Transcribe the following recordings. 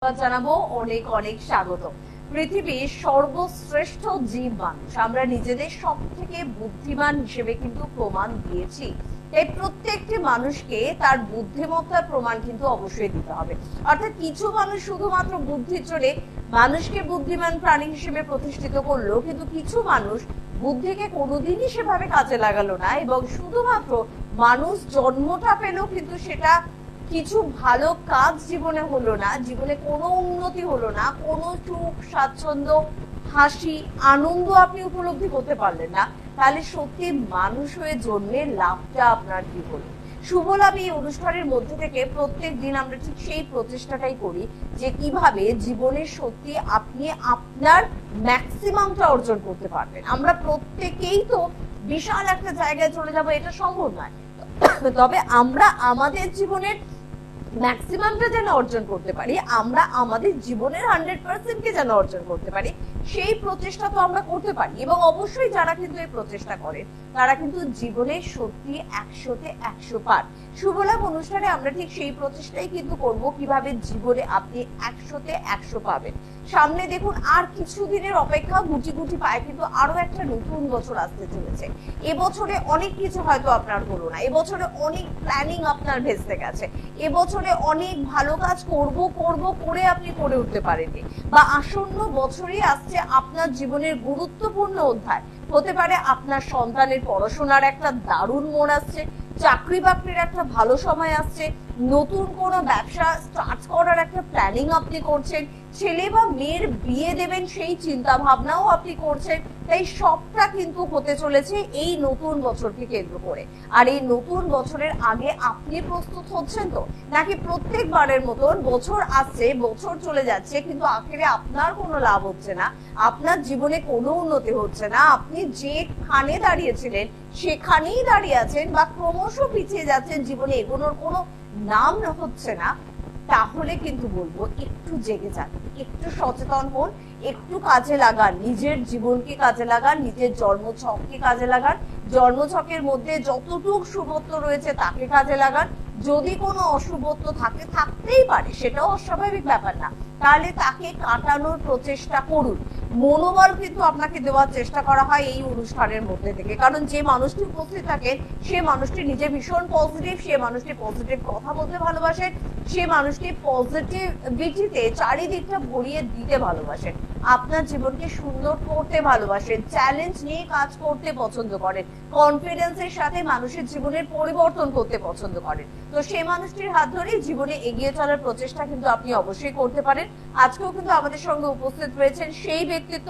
জানাবো অনেক অনেক স্বাগত। পৃথিবীর সর্বশ্রেষ্ঠ জীব মানুষ, আমরা নিজেদের সব থেকে বুদ্ধিমান হিসেবে কিন্তু প্রমাণ দিয়েছি। তাই প্রত্যেকটি মানুষকে তার বুদ্ধিমত্তার প্রমাণ কিন্তু অবশ্যই দিতে হবে। অর্থাৎ কিছু মানুষ শুধুমাত্র বুদ্ধির জোরে মানুষকে বুদ্ধিমান প্রাণী হিসেবে প্রতিষ্ঠিত করলো, কিন্তু কিছু মানুষ বুদ্ধিকে কোনোদিনই সেভাবে কাজে লাগালো না এবং শুধুমাত্র মানুষ জন্মটা পেল, কিন্তু সেটা কিছু ভালো কাজ জীবনে হলো না, জীবনে কোনো উন্নতি হলো না, কোনো সুখ স্বাচ্ছন্দ্য হাসি আনন্দ আপনি উপলব্ধি করতে পারলেন না, তাহলে সত্যি মানুষ হয়ে জন্মের লাভটা আপনার কি হলো? শুভ লাভ এই অনুষ্ঠানের মধ্যে থেকে প্রত্যেক দিন আমরা ঠিক সেই প্রচেষ্টাটাই করি যে কিভাবে জীবনের সত্যি আপনি আপনার ম্যাক্সিমামটা অর্জন করতে পারবেন। আমরা প্রত্যেকেই তো বিশাল একটা জায়গায় চলে যাব, এটা সম্ভব নয়, তবে আমরা আমাদের জীবনের ম্যাক্সিমামটা যেন অর্জন করতে পারি, আমরা আমাদের জীবনের 100% কে যেন অর্জন করতে পারি, সেই প্রচেষ্টা তো আমরা করতে পারি। এবং অবশ্যই যারা কিন্তু এই প্রচেষ্টা করে তারা কিন্তু জীবনে সত্যি 100-তে 100 পার। শুভলাভ অনুষ্ঠানে আমরা ঠিক সেই প্রচেষ্টাই কিন্তু করব, কিভাবে জীবনে আপনি 100-তে 100 পাবেন। সামনে দেখুন আর কিছুদিনের অপেক্ষা, গুটি গুটি পায়ে কিন্তু আরো একটা নতুন বছর আসতে চলেছে। এবছরে অনেক কিছু হয়তো আপনার হলো না, এবছরে অনেক প্ল্যানিং আপনার ভেস্তে গেছে, এবছরে অনেক ভালো কাজ করব করে আপনি করে উঠতে পারেননি, বা আসন্ন বছরই আসছে আপনার জীবনের গুরুত্বপূর্ণ অধ্যায়। হতে পারে আপনার সন্তানের পড়াশোনার একটা দারুণ মোড় আসছে, চাকরি বাকরির একটা ভালো সময় আসছে, নতুন কোনো ব্যবসা স্টার্ট করার একটা প্ল্যানিং আপনি করছেন, ছেলে বা মেয়ের বিয়ে দেবেন সেই চিন্তা ভাবনাও আপনি করছেন। তাই সবটা কিন্তু হতে চলেছে এই নতুন বছরকে কেন্দ্র করে। আর এই নতুন বছরের আগে আপনি প্রস্তুত হচ্ছেন তো, নাকি প্রত্যেকবারের মতন বছর আসছে বছর চলে যাচ্ছে কিন্তু আখেরে আপনার কোনো লাভ হচ্ছে না, আপনার জীবনে কোনো উন্নতি হচ্ছে না, আপনি যেখানে দাঁড়িয়েছিলেন সেখানেই দাঁড়িয়ে আছেন বা ক্রমশ পিছিয়ে যাচ্ছেন, জীবনে এগোনোর কোনো নাম হচ্ছে না? তাহলে কিন্তু বলবো একটু জেগে যান, একটু সচেতন হন, একটু কাজে লাগান, নিজের জীবনকে কাজে লাগান, নিজের জন্মছককে কাজে লাগান, জন্মছকের মধ্যে যতটুকু শুভত্ব রয়েছে তাকে কাজে লাগান। যদি কোনো অশুভত্ব থাকে, থাকতেই পারে, সেটাও অস্বাভাবিক ব্যাপার না, তাহলে তাকে কাটানোর প্রচেষ্টা করুন। মনোবল কিন্তু আপনাকে দেওয়ার চেষ্টা করা হয় এই অনুষ্ঠানের মধ্যে থেকে, কারণ যে মানুষটি উপস্থিত থাকেন সে মানুষটি নিজে ভীষণ পজিটিভ, সে মানুষটি পজিটিভ কথা বলতে ভালোবাসেন, সে মানুষটি পজিটিভিটিতে চারিদিকটা ভরিয়ে দিতে ভালোবাসেন, আপনার জীবনকে সুন্দর করতে ভালোবাসেন, চ্যালেঞ্জ নিয়ে কাজ করতে পছন্দ করেন, কনফিডেন্সের সাথে মানুষের জীবনের পরিবর্তন করতে পছন্দ করেন। তো সেই মানুষটির হাত ধরেই জীবনে এগিয়ে চলার প্রচেষ্টা কিন্তু আপনি অবশ্যই করতে পারেন। আজকেও কিন্তু আমাদের সঙ্গে উপস্থিত রয়েছেন সেই ব্যক্তিত্ব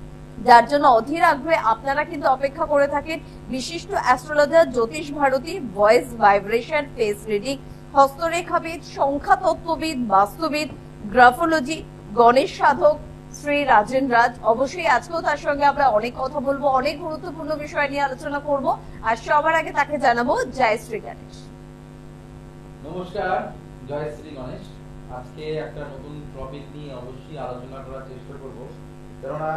যার জন্য অধীর আগ্রহে আপনারা কিন্তু অপেক্ষা করে থাকেন, বিশিষ্ট অ্যাস্ট্রোলজার, জ্যোতিষ ভারতী, ভয়েস ভাইব্রেশন, ফেস রিডিং, হস্তরেখাবিদ, সংখ্যা তত্ত্ববিদ, বাস্তুবিদ, গ্রাফোলজি, গণেশ সাধক শ্রী রাজেন রাজ। অবশ্যই আজকেও তার সঙ্গে আমরা অনেক কথা বলবো, অনেক গুরুত্বপূর্ণ বিষয় নিয়ে আলোচনা করব। আর সবার আগে তাকে জানাবো জয় শ্রী গণেশ। নমস্কার, জয় শ্রী গণেশ। আজকে একটা নতুন টপিক নিয়ে অবশ্যই আলোচনা করার চেষ্টা করব, কেননা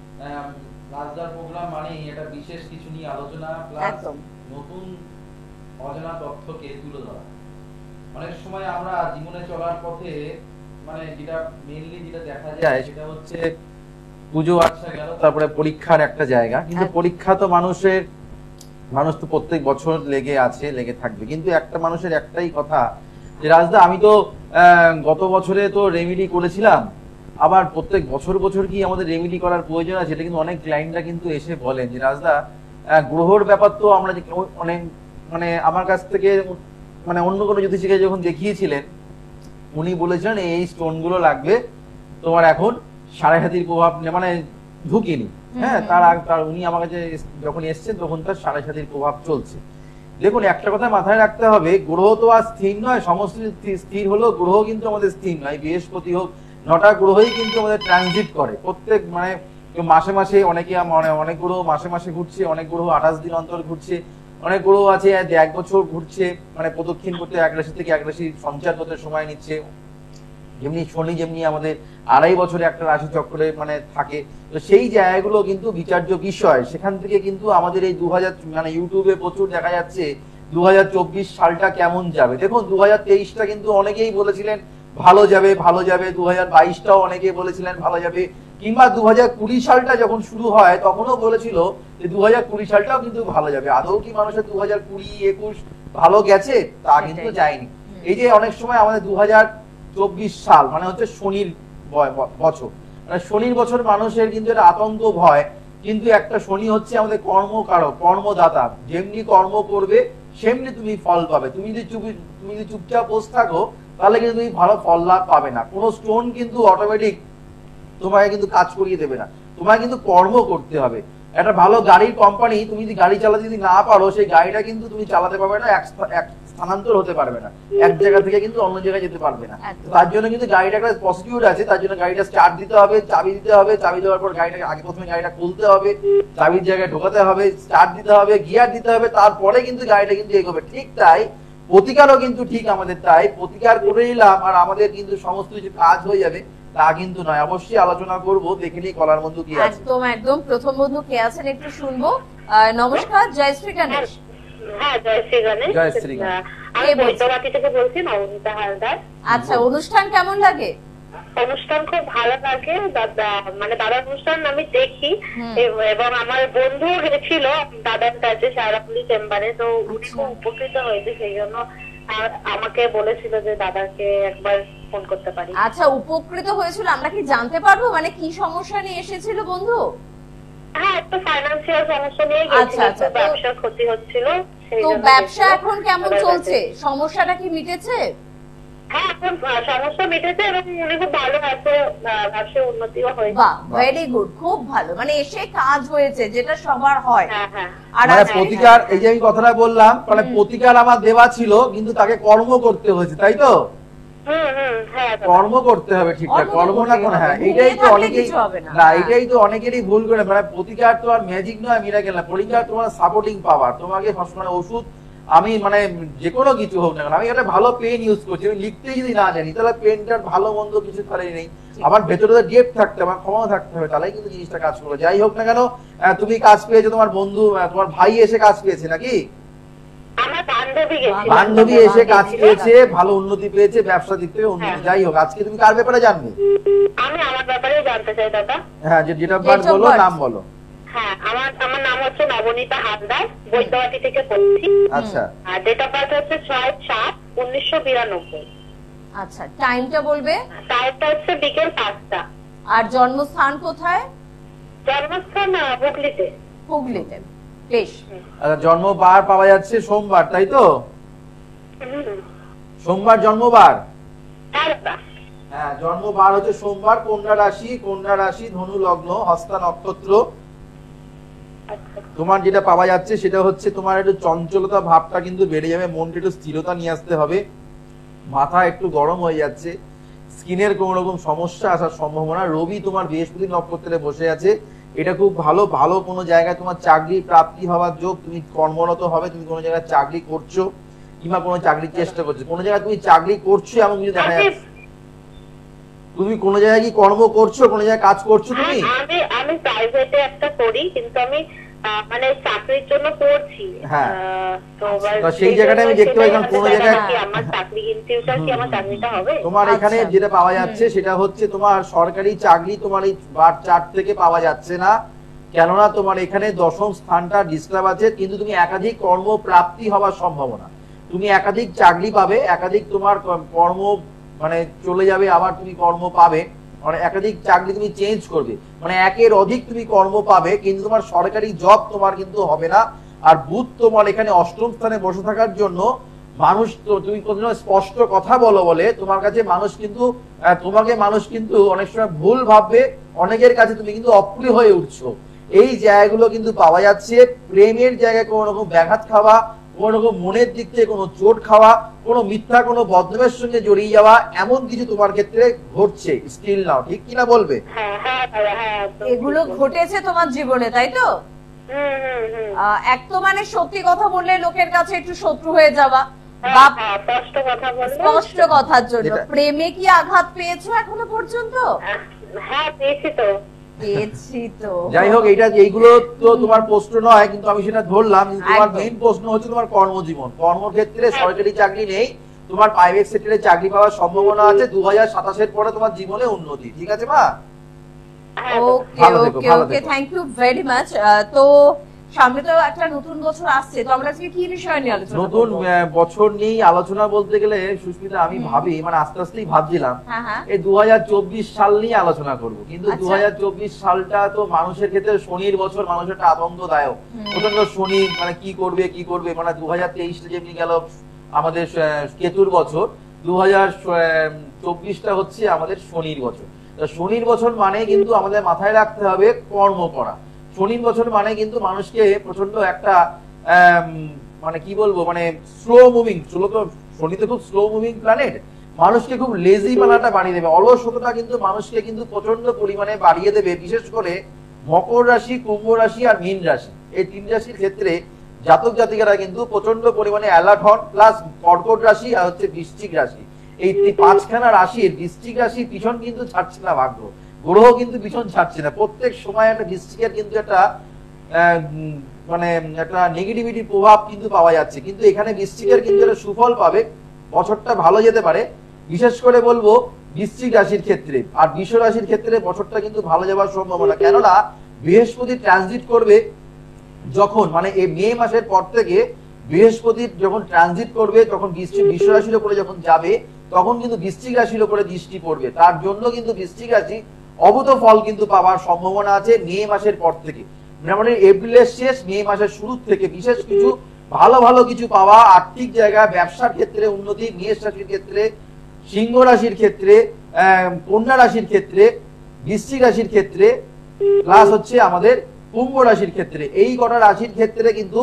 রাজদার প্রোগ্রাম মানে এটা বিশেষ কিছু নিয়ে আলোচনা প্লাস নতুন অজানা তথ্যকে তুলে ধরা। অনেক সময় আমরা জীবনে চলার পথে মানে যেটা মেইনলি যেটা দেখা যায় সেটা হচ্ছে পুজো আসা গেল, তারপরে পরীক্ষার একটা জায়গা, কিন্তু পরীক্ষা তো মানুষ তো প্রত্যেক বছর লেগে থাকবে, কিন্তু একটা মানুষের একটাই কথা যে রাজদা আমি তো গত বছরে তো রেমেডি করেছিলাম, আবার প্রত্যেক বছর কি আমাদের রেমেডি করার প্রয়োজন আছে? এটা কিন্তু অনেক ক্লায়েন্টরা কিন্তু এসে বলেন যে রাজদা গ্রহর ব্যাপার তো আমরা অনেক মানে আমার কাছ থেকে মানে অন্য কোনো জ্যোতিষীকে যখন দেখিয়েছিলেন উনি বলেছিলেন এই স্টোন গুলো লাগবে তোমার এখন সাড়ে হাতির প্রভাব মানে ঢুকিনি। হ্যাঁ, তার উনি আমার কাছে যখন এসছেন তখন তার সাড়ে সাতির প্রভাব চলছে। দেখুন একটা কথা মাথায় রাখতে হবে, গ্রহ তো আর স্থির নয়, সমস্ত স্থির হলো, গ্রহ কিন্তু আমাদের স্থির নয়। বৃহস্পতি হোক, 9টা গ্রহই কিন্তু আমাদের ট্রানজিট করে প্রত্যেক মানে মাসে অনেকে অনেক গ্রহ মাসে ঘুরছে, অনেক গ্রহ 28 দিন অন্তর ঘুরছে, অনেক গ্রহ আছে 1 বছর ঘুরছে, মানে প্রদক্ষিণ করতে এক রাশি থেকে এক রাশি সঞ্চার করতে সময় নিচ্ছে। যেমনি শনি যেমনি আমাদের 2.5 বছরে একটা রাশি চক্রে মানে থাকে, তো সেই জায়গাগুলো কিন্তু বিচার্য বিষয়। সেখান থেকে কিন্তু আমাদের এই 2000 মানে ইউটিউবে প্রচুর দেখা যাচ্ছে 2024 সালটা কেমন যাবে। দেখুন 2023টা কিন্তু অনেকেই বলেছিলেন ভালো যাবে ভালো যাবে, 2022টাও অনেকে বলেছিলেন ভালো যাবে, কিংবা 2020 সালটা যখন শুরু হয় তখনও বলেছিল যে 2020 সালটাও কিন্তু ভালো যাবে। আদৌ কি মানুষের 2020-21 ভালো গেছে? তা কিন্তু যায়নি। এই যে অনেক সময় আমাদের 2024 সাল মানে হচ্ছে শনির বছর, মানে শনির বছর মানুষের কিন্তু একটা আতঙ্ক ভয়, কিন্তু একটা শনি হচ্ছে আমাদের কর্মকারক, কর্মদাতা। যেমনি কর্ম করবে সেমনি তুমি ফল পাবে। তুমি যদি চুপচাপ বসে থাকো তাহলে কিন্তু তুমি ভালো ফল লাভ পাবে না। কোনো স্টোন কিন্তু অটোমেটিক তোমাকে কিন্তু কাজ করিয়ে দেবে না, তোমাকে কিন্তু কর্ম করতে হবে। একটা ভালো গাড়ির কোম্পানি, তুমি যদি গাড়ি চালাতে যদি না পারো সেই গাড়িটা কিন্তু তুমি চালাতে পারবে না, এক স্থানান্তর হতে পারবে না, এক জায়গা থেকে কিন্তু অন্য জায়গায় যেতে পারবে না। তার জন্য কিন্তু গাড়িটা একটা প্রসিডিউর আছে, তার জন্য গাড়িটা স্টার্ট দিতে হবে, চাবি দিতে হবে, চাবি দেওয়ার পর গাড়িটাকে আগে প্রথমে গাড়িটা খুলতে হবে, চাবির জায়গায় ঢোকাতে হবে, স্টার্ট দিতে হবে, গিয়ার দিতে হবে, তারপরে কিন্তু গাড়িটা কিন্তু এগোবে। ঠিক তাই প্রতিকারও কিন্তু ঠিক আমাদের তাই, প্রতিকার করে নিলাম আর আমাদের কিন্তু সমস্ত কিছু কাজ হয়ে যাবে তা কিন্তু নয়। অবশ্যই আলোচনা করব, দেখে নিই কলার বন্ধু কি আছে। একদম একদম, প্রথম বন্ধু কে আছেন একটু শুনবো। নমস্কার, জয় শ্রী গণেশ। হ্যাঁ, জয় শ্রী গণেশ। জয় শ্রী গণেশ। আমি বৈদ্যবাটি থেকে বলছি, নবনীতা হালদার। আচ্ছা, অনুষ্ঠান কেমন লাগে? অনুষ্ঠান খুব ভালো লাগে দাদা, মানে দাদার অনুষ্ঠান আমি দেখি এবং আমার বন্ধু গেছিল দাদার কাছে সারাপুলি চেম্বারে, তো উনি খুব উপকৃত হয়েছে, সেই জন্য আমাকে বলেছিল যে দাদাকে একবার ফোন করতে পারি। আচ্ছা, উপকৃত হয়েছিল, আমরা কি জানতে পারবো মানে কি সমস্যা নিয়ে এসেছিল বন্ধু? হ্যাঁ, একটু ফাইন্যান্সিয়াল সমস্যা নিয়ে গেছিল, ব্যবসার ক্ষতি হচ্ছিল। তো ব্যবসা এখন কেমন চলছে? সমস্যাটা কি মিটেছে? হ্যাঁ, এখন সমস্যা মিটেছে এবং উনি খুব ভালো আছে, ব্যবসায় উন্নতিও হয়েছে। বাহ, ভেরি গুড, খুব ভালো, মানে এসে কাজ হয়েছে, যেটা সবার হয়। আর প্রতিকার, এই যে আমি কথাটা বললাম, মানে প্রতিকার আমার দেওয়া ছিল কিন্তু তাকে কর্ম করতে হয়েছে, তাই তো? কর্ম করতে হবে ঠিকঠাক, কর্ম না কোন। হ্যাঁ, এইটাই তো অনেকেই না, এটাই তো অনেকেরই ভুল করে। মানে প্রতিকার তো আর ম্যাজিক নয়, মিরাকেল না। প্রতিকার তোমার সাপোর্টিং পাওয়ার, তোমাকে সবসময় ওষুধ, আমি মানে যে কোনো কিছু হোক না কেন, আমি একটা ভালো পেন ইউজ করছি, আমি লিখতে যদি না জানি তাহলে পেনটার ভালো মন্দ কিছু তাহলে নেই। আমার ভেতরে ডেপথ থাকতে হবে, আমার ক্ষমা থাকতে হবে, তাহলে কিন্তু জিনিসটা কাজ করবে। যাই হোক না কেন, তুমি কাজ পেয়েছো, তোমার বন্ধু, তোমার ভাই এসে কাজ পেয়েছে নাকি? বান্ধবী এসে কাজ পেয়েছে, ভালো উন্নতি পেয়েছে, ব্যবসা দিক থেকে উন্নতি। যাই হোক, আজকে তুমি কার ব্যাপারে জানবে? আমি আমার ব্যাপারে জানতে চাই দাদা। হ্যাঁ, যেটা বলো, নাম বলো। হ্যাঁ, আমার নাম হচ্ছে নবনীতা হালদার, বৈদ্যবাটি থেকে বলছি। আচ্ছা, আর ডেট অফ বার্থ হচ্ছে 6/7/1992। আচ্ছা, টাইমটা বলবে? টাইমটা হচ্ছে বিকেল 5টা। আর জন্মস্থান কোথায়? জন্মস্থান হুগলিতে। হুগলিতে, বেশ। আচ্ছা, জন্মবার পাওয়া যাচ্ছে সোমবার, তাই তো? সোমবার জন্মবার? হ্যাঁ, জন্মবার হচ্ছে সোমবার, কন্যা রাশি, ধনু লগ্ন, হস্তা নক্ষত্র। তোমার যেটা পাওয়া যাচ্ছে সেটা হচ্ছে তোমার একটু চঞ্চলতা ভাবটা কিন্তু বেড়ে যাবে, মনকে একটু স্থিরতা নিয়ে আসতে হবে, মাথা একটু গরম হয়ে যাচ্ছে, স্কিনের কোন রকম সমস্যা আসার সম্ভাবনা। রবি তোমার বৃহস্পতি নক্ষত্রে বসে আছে, এটা খুব ভালো। ভালো কোনো জায়গায় তোমার চাকরি প্রাপ্তি হওয়ার যোগ, তুমি কর্মরত হবে, তুমি কোনো জায়গায় চাকরি করছো কিংবা কোনো চাকরির চেষ্টা করছো, কোনো জায়গায় তুমি চাকরি করছো এমন কিছু দেখা যাচ্ছে। তুমি কোন জায়গায় কি কর্ম করছো, কোন জায়গায় কাজ করছো তুমি? আমি প্রাইভেটে একটা করি, কিন্তু আমি মানে চাকরির জন্য পড়ছি। হ্যাঁ, তো সেই জায়গাটা আমি দেখতে পাই কোন জায়গায় আমার চাকরি, ইন ফিউচার কি আমার চাকরিটা হবে? তোমার এখানে যেটা পাওয়া যাচ্ছে সেটা হচ্ছে তোমার সরকারি চাকরি তোমার এই বার চার্ট থেকে পাওয়া যাচ্ছে না, কেননা তোমার এখানে দশম স্থানটা ডিস্টার্ব আছে। কিন্তু তুমি একাধিক কর্ম প্রাপ্তি হওয়ার সম্ভাবনা, তুমি একাধিক চাকরি পাবে, একাধিক তোমার কর্ম মানে চলে যাবে, আবার তুমি কর্ম পাবে, মানে একাধিক চাকরি তুমি চেঞ্জ করবে, মানে একের অধিক তুমি কর্ম পাবে, কিন্তু তোমার সরকারি জব তোমার কিন্তু হবে না। আর বুধ তোমার এখানে অষ্টম স্থানে বসে থাকার জন্য মানুষ তো, তুমি কোন স্পষ্ট কথা বলো বলে তোমার কাছে মানুষ কিন্তু, তোমাকে মানুষ কিন্তু অনেক সময় ভুল ভাববে, অনেকের কাছে তুমি কিন্তু অপ্রিয় হয়ে উঠছো। এই জায়গাগুলো কিন্তু পাওয়া যাচ্ছে। প্রেমের জায়গায় কোনো রকম ব্যাঘাত খাওয়া, কোনো রকম মনের দিক থেকে কোনো চোট খাওয়া, কোনো মিথ্যা কোনো বদনামের সঙ্গে জড়িয়ে যাওয়া, এমন কিছু তোমার ক্ষেত্রে ঘটছে স্টিল নাও, ঠিক কিনা বলবে? এগুলো ঘটেছে তোমার জীবনে, তাই তো? এক তো মানে সত্যি কথা বললে লোকের কাছে একটু শত্রু হয়ে যাওয়া, স্পষ্ট কথার জন্য। প্রেমে কি আঘাত পেয়েছো এখনো পর্যন্ত? হ্যাঁ, পেয়েছি তো। যাই হোক, এইগুলো তো তোমার প্রশ্ন নয়, কিন্তু আমি সেটা ধরলাম। তোমার মেইন প্রশ্ন হচ্ছে তোমার কর্মজীবন, কর্মক্ষেত্রে সরকারি চাকরি নেই, তোমার প্রাইভেট সেক্টরে চাকরি পাওয়ার সম্ভাবনা আছে। 2027 পরে তোমার জীবনে উন্নতি। ঠিক আছে মা? Okay okay okay, thank you very much. তো সামনে তো একটা নতুন বছর আসছে, তো আমরা আজকে কি বিষয় নিয়ে আলোচনা করব? নতুন বছর নিয়ে আলোচনা বলতে গেলে সুস্মিতা আমি ভাবি মানে আস্তে আস্তেই ভাবছিলাম এই 2024 সাল নিয়ে আলোচনা করব, কিন্তু 2024 সালটা তো মানুষের ক্ষেত্রে শনির বছর, মানুষের একটা আতঙ্কদায়ক। প্রচন্ড শনি মানে কি করবে মানে 2023 যেমনি গেল আমাদের কেতুর বছর, 2024টা হচ্ছে আমাদের শনির বছর। শনির বছর মানে কিন্তু আমাদের মাথায় রাখতে হবে কর্ম করা। শনির বছর মানে কিন্তু মানুষকে প্রচন্ড একটা মানে কি বলবো মানে স্লো মুভিং, শনি তো খুব স্লো মুভিং প্ল্যানেট, মানুষকে খুব লেজি মানাটা বাড়িয়ে দেবে, অলসতা কিন্তু মানুষকে কিন্তু প্রচন্ড পরিমাণে বাড়িয়ে দেবে। বিশেষ করে মকর রাশি, কুম্ভ রাশি আর মীন রাশি, এই 3 রাশির ক্ষেত্রে জাতক জাতিকারা কিন্তু প্রচন্ড পরিমাণে অ্যালার্ট হন। প্লাস কর্কট রাশি আর হচ্ছে বৃশ্চিক রাশি, এই 5খানা রাশির বৃশ্চিক রাশি পিছন কিন্তু ছাড়ছে না ভাগ্য, গ্রহ কিন্তু পিছন ছাড়ছে না। প্রত্যেক সময় একটা বৃশ্চিকের কিন্তু একটা মানে একটা নেগেটিভিটি প্রভাব কিন্তু পাওয়া যাচ্ছে, কিন্তু এখানে বৃশ্চিকের কিন্তু একটা সুফল পাবে, বছরটা ভালো যেতে পারে। বিশেষ করে বলবো বৃশ্চিক রাশির ক্ষেত্রে আর বৃষ রাশির ক্ষেত্রে বছরটা কিন্তু ভালো যাওয়ার সম্ভাবনা, কেননা বৃহস্পতি ট্রানজিট করবে যখন মানে এই মে মাসের পর থেকে বৃহস্পতি যখন ট্রানজিট করবে, তখন বৃষ রাশির উপরে যখন যাবে, তখন কিন্তু বৃশ্চিক রাশির উপরে দৃষ্টি পড়বে। তার জন্য কিন্তু বৃশ্চিক রাশি অভূত ফল কিন্তু পাওয়ার সম্ভাবনা আছে মে মাসের পর থেকে, মানে এপ্রিলের শেষ মে মাসের শুরু থেকে বিশেষ কিছু ভালো কিছু পাওয়া, আর্থিক জায়গা, ব্যবসার ক্ষেত্রে উন্নতি, মেষ রাশির ক্ষেত্রে, সিংহ রাশির ক্ষেত্রে, কন্যা রাশির ক্ষেত্রে, বৃশ্চিক রাশির ক্ষেত্রে, প্লাস হচ্ছে আমাদের কুম্ভ রাশির ক্ষেত্রে, এই কটা রাশির ক্ষেত্রে কিন্তু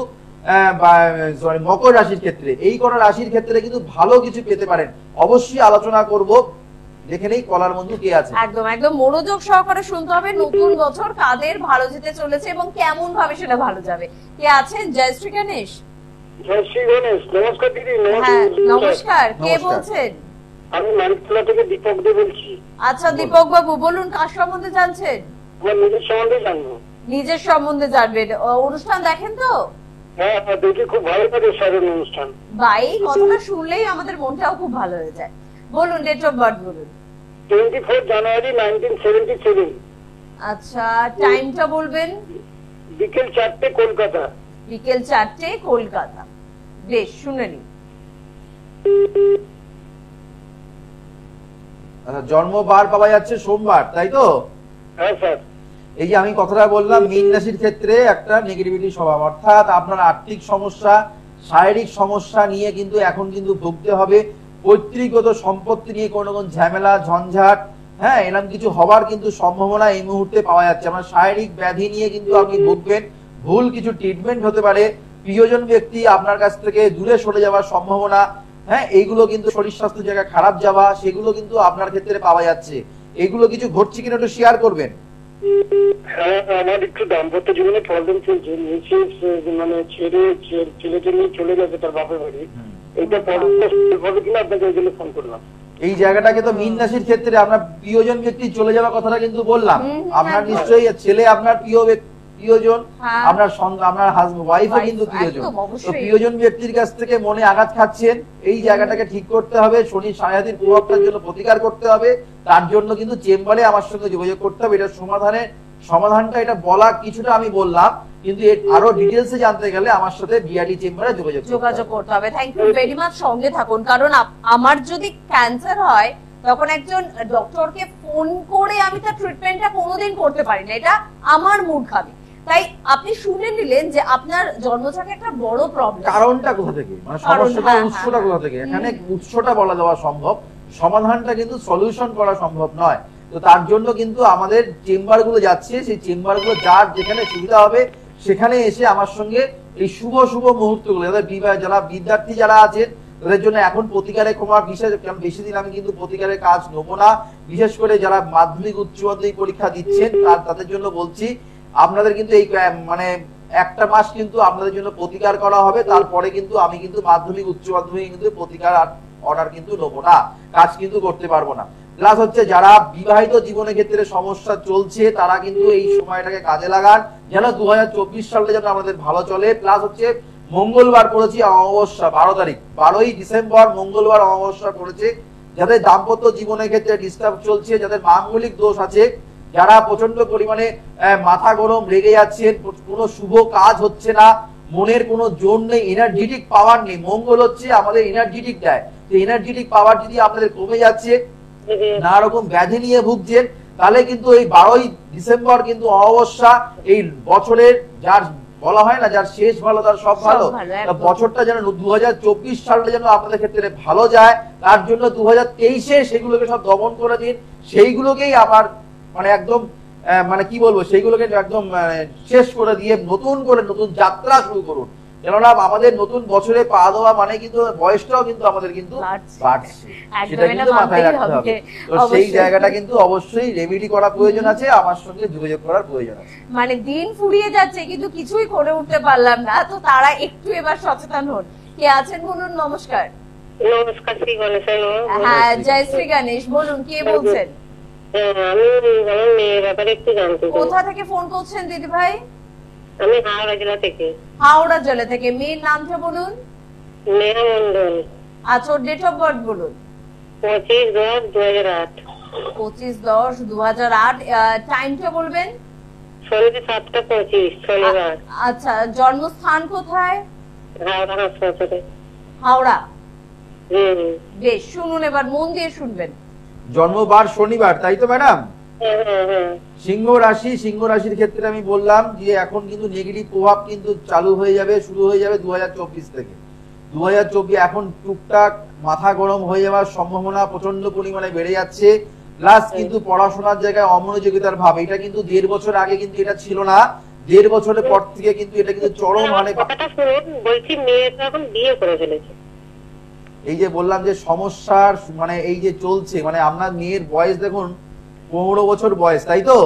মকর রাশির ক্ষেত্রে, এই কটা রাশির ক্ষেত্রে কিন্তু ভালো কিছু পেতে পারেন। অবশ্যই আলোচনা করব, দেখে নেই কলার বন্ধু কে আছে। একদম একদম মনোযোগ সহকারে শুনতে হবে, নতুন বছর কাদের ভালো যেতে চলেছে এবং কেমন ভাবে সেটা ভালো যাবে। কে আছেন? জয় শ্রী গণেশ। জয় শ্রী গণেশ। নমস্কার দিদি। হ্যাঁ নমস্কার, কে বলছেন? আমি মানিকতলা থেকে দীপক দে বলছি। আচ্ছা দীপক বাবু বলুন, কার সম্বন্ধে জানছেন? আমার নিজের সম্বন্ধে জানবো। নিজের সম্বন্ধে জানবেন। অনুষ্ঠান দেখেন তো? হ্যাঁ দেখি, খুব ভালো লাগে স্যারের অনুষ্ঠান। ভাই কথাটা শুনলেই আমাদের মনটাও খুব ভালো হয়ে যায়। বলুন ডেট অফ বার্থ বলুন। 24 জানুয়ারি 1977। আচ্ছা টাইমটা বলবেন? বিকেল 4টে, কলকাতা। বিকেল 4টে, কলকাতা। বেশ শুনে নিন। আচ্ছা জন্মবার পাওয়া যাচ্ছে সোমবার, তাই তো? হ্যাঁ স্যার। এই যে আমি কথাটা বললাম, মীন রাশির ক্ষেত্রে একটা নেগেটিভিটি স্বভাব, অর্থাৎ আপনার আর্থিক সমস্যা, শারীরিক সমস্যা নিয়ে কিন্তু এখন কিন্তু ভুগতে হবে। পৈতৃকগত সম্পত্তি নিয়ে কোনো ঝামেলা ঝঞ্ঝাট, হ্যাঁ এরকম কিছু হবার কিন্তু সম্ভাবনা এই মুহূর্তে পাওয়া যাচ্ছে। আমার শারীরিক ব্যাধি নিয়ে কিন্তু আপনি ভুগবেন, ভুল কিছু ট্রিটমেন্ট হতে পারে, প্রিয়জন ব্যক্তি আপনার কাছ থেকে দূরে সরে যাওয়ার সম্ভাবনা, হ্যাঁ এইগুলো কিন্তু শরীর স্বাস্থ্য জায়গা খারাপ যাওয়া, সেগুলো কিন্তু আপনার ক্ষেত্রে পাওয়া যাচ্ছে। এগুলো কিছু ঘটছে কিনা একটু শেয়ার করবেন। হ্যাঁ আমার একটু দাম্পত্য জীবনে প্রবলেম চলছে, মিসেস মানে ছেলেকে নিয়ে চলে গেছে তার বাপের বাড়ি, এইটা পরে কিনা আপনাকে ওই জন্য ফোন করলাম। এই জায়গাটাকে তো মীন রাশির ক্ষেত্রে আপনার প্রিয়জন ব্যক্তি চলে যাওয়ার কথাটা কিন্তু বললাম। আপনার নিশ্চয়ই ছেলে আপনার প্রিয়জন, আপনার আপনার ওয়াইফও কিন্তু প্রিয়জন, তো প্রিয়জন ব্যক্তির কাছ থেকে মনে আঘাত খাচ্ছেন, এই জায়গাটাকে ঠিক করতে হবে। শনির সাড়ে প্রভাবটার জন্য প্রতিকার করতে হবে, তার জন্য কিন্তু চেম্বারে আমার সঙ্গে যোগাযোগ করতে হবে। এটা সমাধানটা এটা বলা কিছুটা আমি বললাম, কিন্তু আরো ডিটেইলসে জানতে গেলে আমার সাথে বিআরডি চেম্বারে যোগাযোগ করতে হবে। থ্যাংক ইউ ভেরি মাচ, সঙ্গে থাকুন, কারণ আমার যদি ক্যান্সার হয় তখন একজন ডক্টরকে ফোন করে আমি তার ট্রিটমেন্টটা কোনোদিন করতে পারি না, এটা আমার মূর্খামি। তাই আপনি শুনে নিলেন যে আপনার জন্মছকে একটা বড় প্রবলেম, কারণটা কোথা থেকে, মানে সমস্যাটা উৎসটা কোথা থেকে, এখানে উৎসটা বলা দেওয়া সম্ভব, সমাধানটা কিন্তু সলিউশন করা সম্ভব নয়। তো তার জন্য কিন্তু আমাদের চেম্বার গুলো যাচ্ছে, সেই চেম্বার গুলো যার যেখানে সুবিধা হবে সেখানে এসে আমার সঙ্গে এই শুভ মুহূর্তগুলো, যারা বিদ্যার্থী যারা আছেন তাদের জন্য এখন প্রতিকারে ক্ষমা বিশেষ, বেশি দিন আমি কিন্তু প্রতিকারের কাজ নেবো না। বিশেষ করে যারা মাধ্যমিক উচ্চ মাধ্যমিক পরীক্ষা দিচ্ছেন তাদের জন্য বলছি, আপনাদের কিন্তু এই মানে একটা মাস কিন্তু আপনাদের জন্য প্রতিকার করা হবে, তারপরে কিন্তু আমি কিন্তু মাধ্যমিক উচ্চ মাধ্যমিক কিন্তু প্রতিকার অর্ডার কিন্তু নেবো না, কাজ কিন্তু করতে পারবো না। প্লাস হচ্ছে যারা বিবাহিত জীবনের ক্ষেত্রে সমস্যা চলছে তারা কিন্তু এই সময়টাকে কাজে লাগান, যেন 2024 সালে যেন আমাদের ভালো চলে। প্লাস হচ্ছে মঙ্গলবার করেছি অমাবস্যা 12 তারিখ, 12ই ডিসেম্বর মঙ্গলবার অমাবস্যা করেছে। যাদের দাম্পত্য জীবনের ক্ষেত্রে ডিস্টার্ব চলছে, যাদের মাঙ্গলিক দোষ আছে, যারা প্রচন্ড পরিমাণে মাথা গরম, রেগে যাচ্ছেন, কোনো শুভ কাজ হচ্ছে না, মনের কোনো জোর নেই, এনার্জেটিক পাওয়ার নেই। মঙ্গল হচ্ছে আমাদের এনার্জেটিক দেয়, তো এনার্জেটিক পাওয়ার যদি আপনাদের কমে যাচ্ছে, নানা রকম ব্যাধি নিয়ে ভুগছেন, তাহলে কিন্তু এই 12ই ডিসেম্বর কিন্তু অমাবস্যা এই বছরের, যার বলা হয় না যার শেষ ভালো তার সব ভালো, বছরটা যেন 2024 সালটা যেন আপনাদের ক্ষেত্রে ভালো যায়, তার জন্য 2023-এ সেগুলোকে সব দমন করে দিন। সেইগুলোকেই আবার মানে একদম মানে কি বলবো, সেইগুলোকে একদম শেষ করে দিয়ে নতুন করে নতুন যাত্রা শুরু করুন। কেননা আমাদের নতুন বছরে পা দেওয়া মানে কিন্তু বয়সটাও কিন্তু আমাদের কিন্তু বাড়ছে, সেটা কিন্তু মাথায় রাখতে হবে। তো সেই জায়গাটা কিন্তু অবশ্যই রেমেডি করা প্রয়োজন আছে, আমার সঙ্গে যোগাযোগ করার প্রয়োজন আছে। মানে দিন ফুরিয়ে যাচ্ছে কিন্তু কিছুই করে উঠতে পারলাম না, তো তারা একটু এবার সচেতন হন। কে আছেন বলুন? নমস্কার। নমস্কার, শ্রী গণেশ। হ্যাঁ, জয় শ্রী গণেশ। বলুন, কে বলছেন? আমি আমার মেয়ের ব্যাপারে একটু জানতে চাই। কোথা থেকে ফোন করছেন দিদি ভাই? আমি হাওড়া জেলা থেকে। হাওড়া জেলা থেকে। মেয়ের নামটা বলুন। নেহা মন্ডল। আচ্ছা, ডেট অফ বার্থ বলুন। 25/10/2008। 25/10/2008। টাইমটা বলবেন। সন্ধ্যে 7:25 শনিবার। আচ্ছা, জন্মস্থান কোথায়? হাওড়া হাসপাতালে। হাওড়া। হুম। বেশ, শুনুন, এবার মন দিয়ে শুনবেন। জন্মবার শনিবার, তাই তো ম্যাডাম? হ্যাঁ। সিংহ রাশি, সিংহ রাশির ক্ষেত্রে আমি বললাম যে এখন কিন্তু নেগেটিভ প্রভাব কিন্তু চালু হয়ে যাবে, শুরু হয়ে যাবে 2024 থেকে। 2024 এখন টুকটাক মাথা গরম হয়ে যাওয়ার সম্ভাবনা প্রচন্ড পরিমাণে বেড়ে যাচ্ছে। প্লাস কিন্তু পড়াশোনার জায়গায় অমনোযোগিতার ভাব, এটা কিন্তু 1.5 বছর আগে কিন্তু এটা ছিল না, 1.5 বছরের পর থেকে কিন্তু এটা কিন্তু চরম মানে কথাটা শুনুন, বলছি মেয়ে তো এখন বিয়ে করে ফেলেছে। এই যে বললাম যে সমস্যার মানে এই যে চলছে, মানে আপনার মেয়ের বয়স দেখুন 15 বছর বয়স, তাই তো?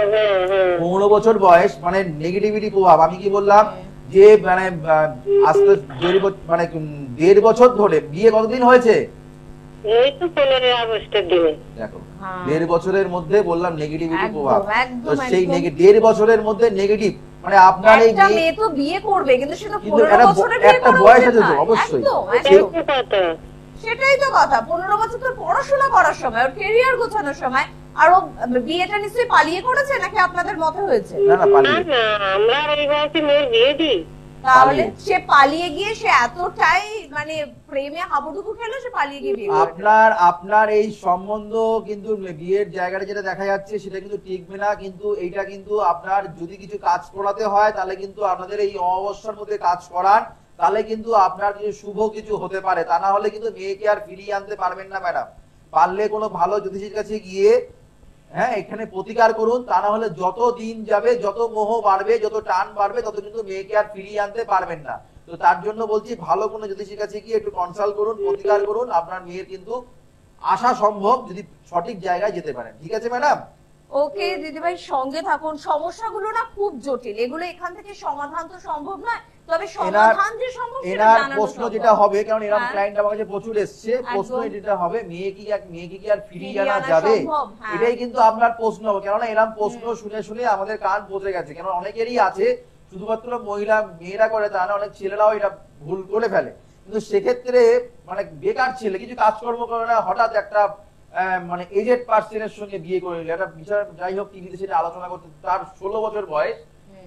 15 বছর বয়স মানে নেগেটিভিটি প্রভাব। আমি কি বললাম যে মানে আস্তে মানে 1.5 বছর ধরে, বিয়ে কতদিন হয়েছে? এই তো 15 আগস্টের দিনে। দেখো 1.5 বছরের মধ্যে বললাম নেগেটিভিটি প্রভাব। তো একদম, সেই 1.5 বছরের মধ্যে নেগেটিভ মানে আপনার এই একটা মেয়ে তো বিয়ে করবে, কিন্তু সেটা 15 বছরে বিয়ে একটা করা বয়স উচিত আছে তো নয়। অবশ্যই। সেটাই তো কথা, 15 বছর তো পড়াশোনা করার সময়, ওর ক্যারিয়ার গোছানোর সময়। আর ও বিয়েটা নিশ্চয়ই পালিয়ে করেছে, নাকি আপনাদের মতে হয়েছে? না না, পালিয়ে। না, আমরা এই বয়সে মেয়ের বিয়ে দিই। তাহলে সে পালিয়ে গিয়ে সে এতটাই মানে প্রেমে হাবুডুবু খেলো, সে পালিয়ে গিয়ে বিয়ে করবে। আপনার এই সম্বন্ধ কিন্তু বিয়ের জায়গাটা যেটা দেখা যাচ্ছে সেটা কিন্তু টিকবে না। কিন্তু এইটা কিন্তু আপনার যদি কিছু কাজ করাতে হয় তাহলে কিন্তু আপনাদের এই অমাবস্যার মধ্যে কাজ করান, তাহলে কিন্তু আপনার কিছু শুভ কিছু হতে পারে। তা না হলে কিন্তু মেয়েকে আর ফিরিয়ে আনতে পারবেন না ম্যাডাম। পারলে কোনো ভালো জ্যোতিষীর কাছে গিয়ে হ্যাঁ এখানে প্রতিকার করুন, তা না হলে যত দিন যাবে, যত মোহ বাড়বে, যত টান বাড়বে, তত কিন্তু মেয়েকে আর ফিরিয়ে আনতে পারবেন না। তো তার জন্য বলছি ভালো কোনো জ্যোতিষীর কাছে গিয়ে একটু কনসাল্ট করুন, প্রতিকার করুন, আপনার মেয়ের কিন্তু আসা সম্ভব যদি সঠিক জায়গায় যেতে পারেন। ঠিক আছে ম্যাডাম? ওকে দিদিভাই, সঙ্গে থাকুন। সমস্যাগুলো না খুব জটিল, এগুলো এখান থেকে সমাধান তো সম্ভব নয়, তবে সমাধান যে সম্ভব সেটা এনার জানানো প্রশ্ন সম্ভব। যেটা হবে, কারণ এরকম হ্যাঁ। ক্লায়েন্ট আমার কাছে প্রচুর এসেছে, প্রশ্ন যেটা হবে মেয়েকে কি আর ফিরিয়ে আনা আনা যাবে, সম্ভব, হ্যাঁ। এটাই কিন্তু আপনার প্রশ্ন হবে। কেননা এরকম প্রশ্ন শুনে শুনে আমাদের কান পচে গেছে। কেন অনেকেরই আছে, শুধুমাত্র মেয়েরা করে তা না, অনেক ছেলেরাও এটা ভুল করে ফেলে। কিন্তু সেক্ষেত্রে মানে বেকার ছেলে কিছু কাজকর্ম করে না, হঠাৎ একটা মানে এজেড পার্সনের সঙ্গে বিয়ে করে নিল, একটা বিষয় যাই হোক টিভিতে সেটা আলোচনা করতে, তার 16 বছর বয়স,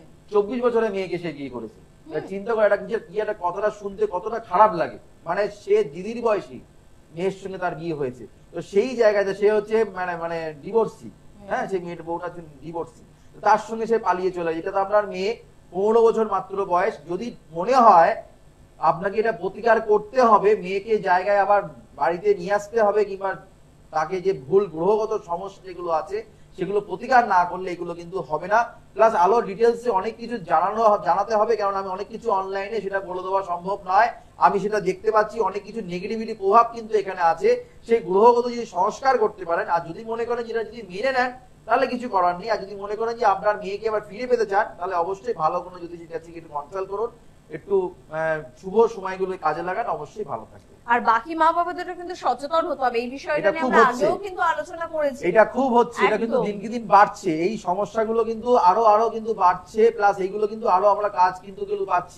24 বছরের মেয়েকে সে বিয়ে করেছে। চিন্তা করে একটা কথাটা শুনতে কতটা খারাপ লাগে। মানে সে দিদির বয়সী মেয়ের সঙ্গে তার বিয়ে হয়েছে, তো সেই জায়গাতে সে হচ্ছে মানে ডিভোর্সি। হ্যাঁ, সেই মেয়ের বউটা ডিভোর্সি, তার সঙ্গে সে পালিয়ে চলে। এটা তো আপনার মেয়ে 15 বছর মাত্র বয়স। যদি মনে হয় আপনাকে এটা প্রতিকার করতে হবে, মেয়েকে জায়গায় আবার বাড়িতে নিয়ে আসতে হবে, কিংবা তাকে যে ভুল গ্রহগত সমস্যা যেগুলো আছে সেগুলো প্রতিকার না করলে এগুলো কিন্তু হবে না। প্লাস আলো ডিটেলসে অনেক কিছু জানাতে হবে, কারণ আমি অনেক কিছু অনলাইনে সেটা বলে দেওয়া সম্ভব নয়। আমি সেটা দেখতে পাচ্ছি অনেক কিছু নেগেটিভিটি প্রভাব কিন্তু এখানে আছে, সেই গ্রহগত যদি সংস্কার করতে পারেন, আর যদি মনে করেন যেটা যদি মেনে নেন তাহলে কিছু করার নেই। আর যদি মনে করেন যে আপনার মেয়েকে আবার ফিরে পেতে চান, তাহলে অবশ্যই ভালো কোনো জ্যোতিষীর কাছে একটু কনসাল্ট করুন, একটু শুভ সময়গুলো কাজে লাগান, অবশ্যই ভালো থাকবে। আর বাকি মা বাবাদেরও কিন্তু সচেতন হতে হবে এই বিষয়টা নিয়ে। আমরা আগেও কিন্তু আলোচনা করেছি, এটা খুব হচ্ছে, এটা কিন্তু দিনকে দিন বাড়ছে, এই সমস্যাগুলো কিন্তু আরো কিন্তু বাড়ছে। প্লাস এইগুলো কিন্তু আরো আমরা কাজ কিন্তু পাচ্ছি।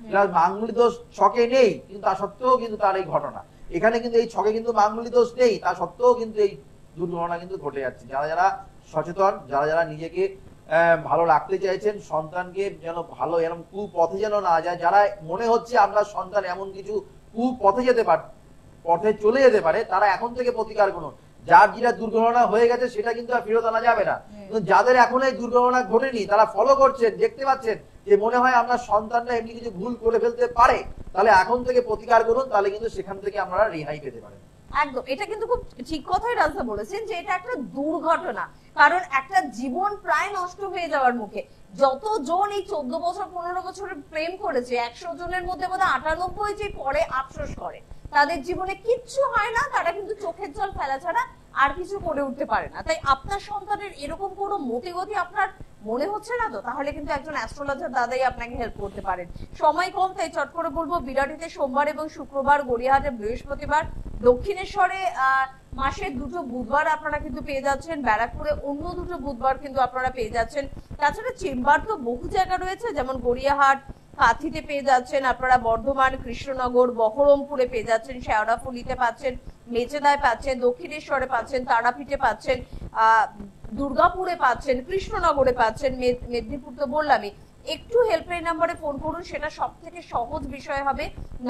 প্লাস মাঙ্গলিক দোষ ছকে নেই, কিন্তু তা সত্ত্বেও কিন্তু তার এই ঘটনা। এখানে কিন্তু এই ছকে কিন্তু মাঙ্গলিক দোষ নেই, তা সত্ত্বেও কিন্তু এই দুর্ঘটনা কিন্তু ঘটে যাচ্ছে। যারা যারা সচেতন, যারা যারা নিজেকে ভালো রাখতে চাইছেন, সন্তানকে যেন ভালো এরকম কুপথে যেন না যায়, যারা মনে হচ্ছে আপনার সন্তান এমন কিছু কুপথে যেতে পারে, পথে চলে যেতে পারে, তারা এখন থেকে প্রতিকার করুন। যার যেটা দুর্ঘটনা হয়ে গেছে সেটা কিন্তু আর ফেরত আনা যাবে না। কিন্তু যাদের এখন এই দুর্ঘটনা ঘটেনি, তারা ফলো করছেন, দেখতে পাচ্ছেন যে মনে হয় আপনার সন্তানরা এমনি কিছু ভুল করে ফেলতে পারে, তাহলে এখন থেকে প্রতিকার করুন, তাহলে কিন্তু সেখান থেকে আপনারা রেহাই পেতে পারেন। একদম, এটা কিন্তু খুব ঠিক কথাই রাজদা বলেছেন যে এটা একটা দুর্ঘটনা, কারণ একটা জীবন প্রায় নষ্ট হয়ে যাওয়ার মুখে। যতজন এই 14 বছর 15 বছরের প্রেম করেছে, 100 জনের মধ্যে বোধহয় 98 যে পরে আফসোস করে, তাদের জীবনে কিচ্ছু হয় না, তারা কিন্তু চোখের জল ফেলা ছাড়া আর কিছু করে উঠতে পারে না। তাই আপনার সন্তানের এরকম কোনো মতিগতি আপনার মনে হচ্ছে না তো, তাহলে কিন্তু একজন অ্যাস্ট্রোলজার দাদাই আপনাকে হেল্প করতে পারেন। সময় কম, তাই চট করে বলবো বিরাটিতে সোমবার এবং শুক্রবার, গড়িয়াহাটে বৃহস্পতিবার, দক্ষিণেশ্বরে মাসে 2 বুধবার আপনারা কিন্তু পেয়ে যাচ্ছেন, ব্যারাকপুরে অন্য 2 বুধবার কিন্তু আপনারা পেয়ে যাচ্ছেন। তাছাড়া চেম্বার তো বহু জায়গা রয়েছে, যেমন গড়িয়াহাট, কাঁথিতে পেয়ে যাচ্ছেন আপনারা, বর্ধমান, কৃষ্ণনগর, বহরমপুরে পেয়ে যাচ্ছেন, শেওড়াফুলিতে পাচ্ছেন, মেচেদায় পাচ্ছেন, দক্ষিণেশ্বরে পাচ্ছেন, তারাপীঠে পাচ্ছেন, দুর্গাপুরে পাচ্ছেন, কৃষ্ণনগরে পাচ্ছেন, মেদিনীপুর তো বললামই। একটু হেল্পলাইন নাম্বারে ফোন করুন, সেটা সব থেকে সহজ বিষয় হবে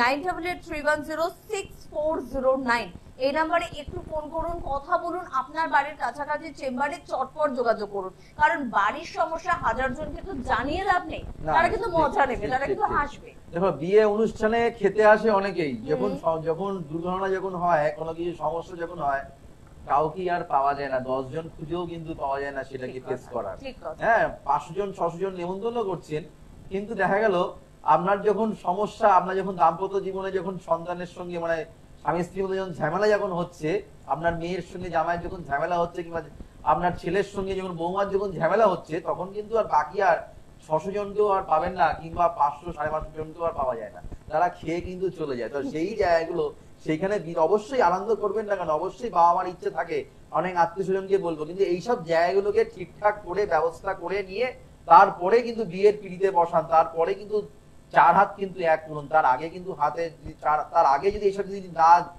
9883106409। এই নাম্বারে একটু ফোন করুন, কথা বলুন, আপনার বাড়ির কাছাকাছি চেম্বারে চটপট যোগাযোগ করুন, কারণ বাড়ির সমস্যা 1000 জনকে তো জানিয়ে লাভ নেই, তারা কিন্তু মজা নেবে, তারা কিন্তু হাসবে। দেখো, বিয়ে অনুষ্ঠানে খেতে আসে অনেকেই, যখন দুর্ঘটনা যখন হয়, কোনো কিছু সমস্যা যখন হয়, কাউকে আর পাওয়া যায় না, 10 জন খুঁজেও কিন্তু পাওয়া যায় না সেটাকে ফেস করার। হ্যাঁ, 500 জন 600 জন নিমন্ত্রণ করছেন, কিন্তু দেখা গেল আপনার যখন সমস্যা, আপনার যখন দাম্পত্য জীবনে যখন সন্তানের সঙ্গে মানে স্বামী স্ত্রীর মধ্যে যখন ঝামেলা যখন হচ্ছে, আপনার মেয়ের সঙ্গে জামাইয়ের যখন ঝামেলা হচ্ছে, কিংবা আপনার ছেলের সঙ্গে যখন বৌমার যখন ঝামেলা হচ্ছে, তখন কিন্তু আর বাকি আর 600 জনকেও আর পাবেন না, কিংবা 500 550 জনকেও আর পাওয়া যায় না, তারা খেয়ে কিন্তু চলে যায়। তো সেই জায়গাগুলো, সেইখানে অবশ্যই আনন্দ করবেন না কেন, অবশ্যই বাবা মার ইচ্ছে থাকে অনেক আত্মীয় স্বজনকে বলবো, কিন্তু এইসব জায়গাগুলোকে ঠিকঠাক করে ব্যবস্থা করে নিয়ে তারপরে কিন্তু বিয়ের পিড়িতে বসান, তারপরে কিন্তু 4 হাত কিন্তু এক করুন। তার আগে কিন্তু হাতে তার আগে যদি এইসব যদি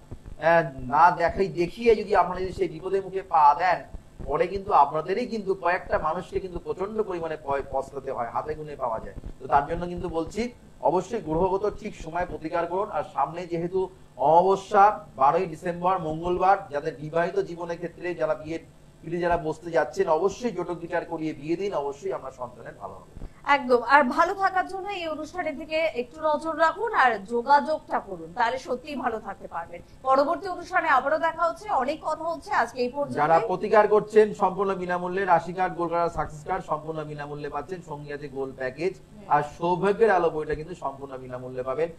না দেখিয়ে যদি আপনারা যদি সেই বিপদের মুখে পা দেন, পরে কিন্তু আপনাদেরই কিন্তু কয়েকটা মানুষকে কিন্তু প্রচন্ড পরিমাণে পস্তাতে হয়, হাতে গুনে পাওয়া যায়। তো তার জন্য কিন্তু বলছি, অবশ্যই গ্রহগত ঠিক সময় প্রতিকার করুন। আর সামনে যেহেতু অমাবস্যা 12ই ডিসেম্বর মঙ্গলবার, যাদের বিবাহিত জীবনের ক্ষেত্রে যারা বিয়ের পিড়ে যারা বসতে যাচ্ছেন, অবশ্যই জটক বিচার করিয়ে বিয়ে দিন, অবশ্যই আপনার সন্তানের ভালো হবে। একদম। আর ভালো থাকার জন্য এই অনুষ্ঠানের দিকে একটু নজর রাখুন আর যোগাযোগটা করুন, তাহলে সত্যিই ভালো থাকতে পারবেন। পরবর্তী অনুষ্ঠানে আবারও দেখা হচ্ছে, অনেক কথা হচ্ছে, আজকে এই পর্যন্ত। যারা প্রতিকার করছেন সম্পূর্ণ বিনামূল্যে, রাশি card, goal card, success card সম্পূর্ণ বিনামূল্যে পাচ্ছেন, সঙ্গে আছে গোল প্যাকেজ, আর সৌভাগ্যের আলো বইটা কিন্তু সম্পূর্ণ বিনামূল্যে পাবেন।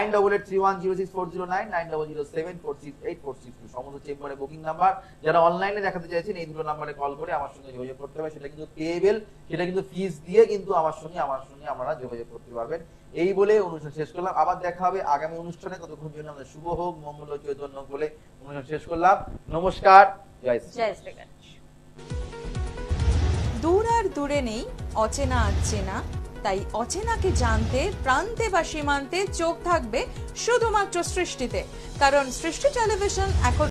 9883100409, 9007468462 সমস্ত চেম্বারে বুকিং নাম্বার। যারা অনলাইনে দেখাতে চাইছেন, এই 2 নম্বরে কল করে আমার সঙ্গে যোগাযোগ করতে হবে, সেটা কিন্তু পেয়েবেল, সেটা কিন্তু ফিস দিয়ে কিন্তু আমার সঙ্গে আপনারা যোগাযোগ করতে পারবেন। এই বলে অনুষ্ঠান শেষ করলাম, আবার দেখা হবে আগামী অনুষ্ঠানে। ততক্ষণ জন্য আমাদের শুভ হোক, মঙ্গল ও চৈতন্য বলে অনুষ্ঠান শেষ করলাম। নমস্কার, জয় শ্রী গণেশ। দূর আর দূরে নেই অচেনা আচেনা, তাই অচেনাকে জানতে প্রান্তে বা সীমান্তে চোখ থাকবে শুধুমাত্র সৃষ্টিতে, কারণ সৃষ্টি টেলিভিশন এখন